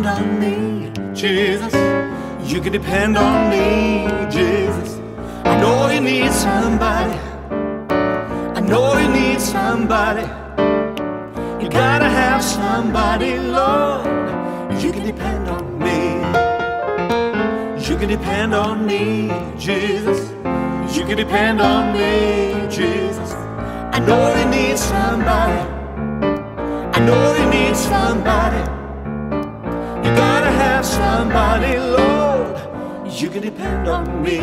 depend on me, Jesus. You can depend on me, Jesus. I know you need somebody. I know you need somebody. You gotta have somebody, Lord. You can depend on me. You can depend on me, Jesus. You can depend on me, Jesus. I know you need somebody. I know you need somebody. You gotta have somebody, Lord. You can depend on me.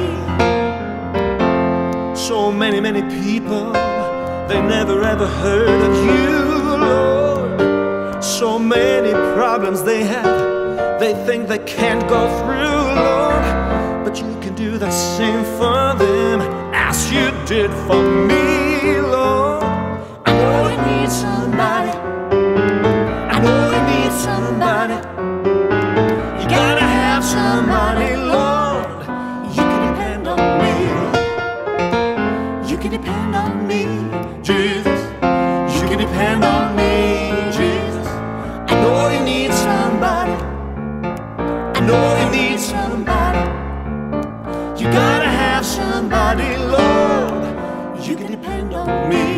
So many, many people, they never ever heard of you, Lord. So many problems they have, they think they can't go through, Lord. But you can do the same for them as you did for me, Lord. I know you need somebody. I know you need somebody. You gotta have somebody, Lord. You can depend on me. You can depend on me, Jesus. You can depend on me, Jesus. I know you need somebody. I know you need somebody. You gotta have somebody, Lord. You can depend on me.